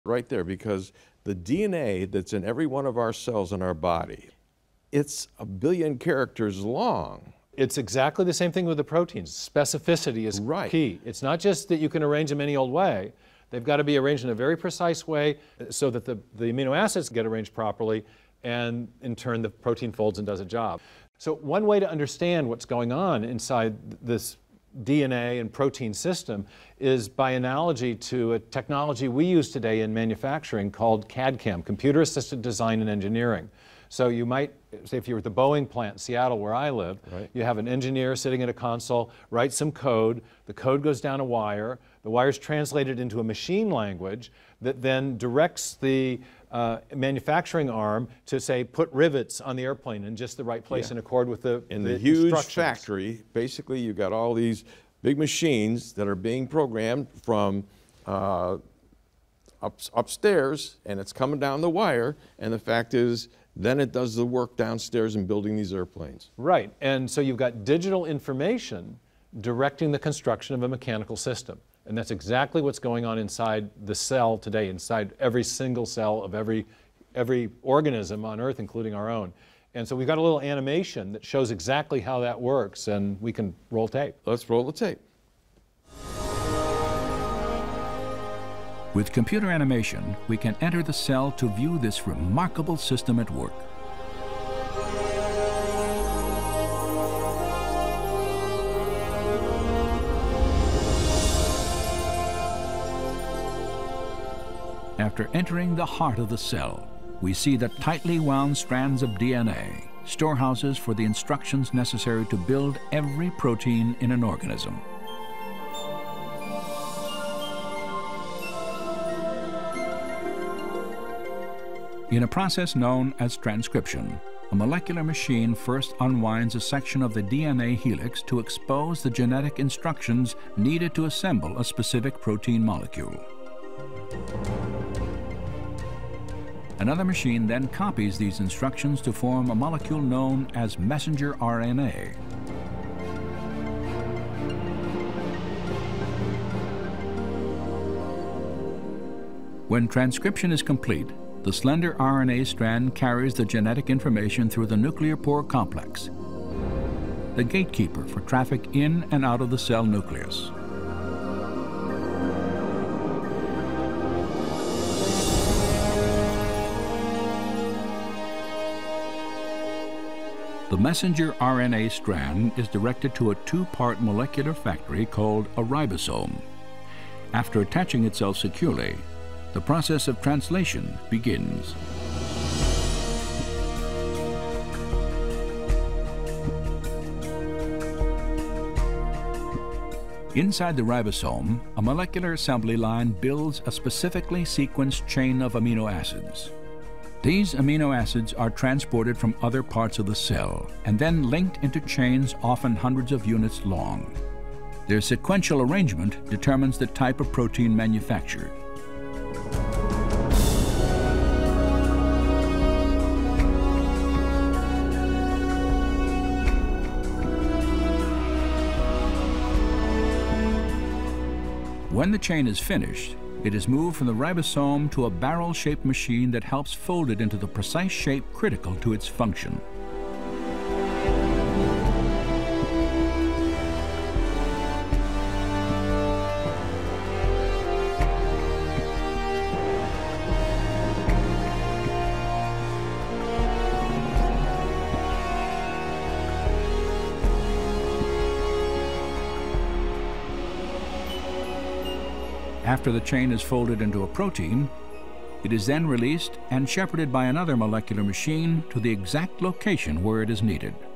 right there, because the DNA that's in every one of our cells in our body, it's 1 billion characters long. It's exactly the same thing with the proteins. Specificity is key. It's not just that you can arrange them any old way. They've got to be arranged in a very precise way so that the amino acids get arranged properly, and in turn the protein folds and does a job. So one way to understand what's going on inside this DNA and protein system is by analogy to a technology we use today in manufacturing called CAD/CAM, Computer Assisted Design and Engineering. So you might, say if you were at the Boeing plant in Seattle where I live, you have an engineer sitting at a console, writes some code, the code goes down a wire, the wire's translated into a machine language that then directs the manufacturing arm to say, put rivets on the airplane in just the right place in accord with the huge factory. Basically, you've got all these big machines that are being programmed from upstairs, and it's coming down the wire, and the fact is, then it does the work downstairs in building these airplanes. Right, and so you've got digital information directing the construction of a mechanical system. And that's exactly what's going on inside the cell today, inside every single cell of every organism on Earth, including our own. And so we've got a little animation that shows exactly how that works, and we can roll tape. Let's roll the tape. With computer animation, we can enter the cell to view this remarkable system at work. After entering the heart of the cell, we see the tightly wound strands of DNA, storehouses for the instructions necessary to build every protein in an organism. In a process known as transcription, a molecular machine first unwinds a section of the DNA helix to expose the genetic instructions needed to assemble a specific protein molecule. Another machine then copies these instructions to form a molecule known as messenger RNA. When transcription is complete, the slender RNA strand carries the genetic information through the nuclear pore complex, the gatekeeper for traffic in and out of the cell nucleus. The messenger RNA strand is directed to a two-part molecular factory called a ribosome. After attaching itself securely, the process of translation begins. Inside the ribosome, a molecular assembly line builds a specifically sequenced chain of amino acids. These amino acids are transported from other parts of the cell and then linked into chains often hundreds of units long. Their sequential arrangement determines the type of protein manufactured. When the chain is finished, it is moved from the ribosome to a barrel-shaped machine that helps fold it into the precise shape critical to its function. After the chain is folded into a protein, it is then released and shepherded by another molecular machine to the exact location where it is needed.